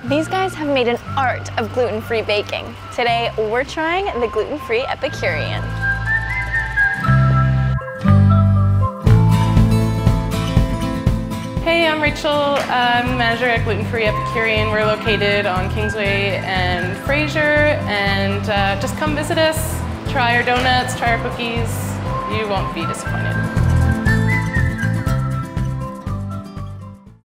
These guys have made an art of gluten-free baking. Today, we're trying the Gluten Free Epicurean. Hey, I'm Rachel. I'm the manager at Gluten Free Epicurean. We're located on Kingsway and Fraser, and just come visit us. Try our donuts, try our cookies. You won't be disappointed.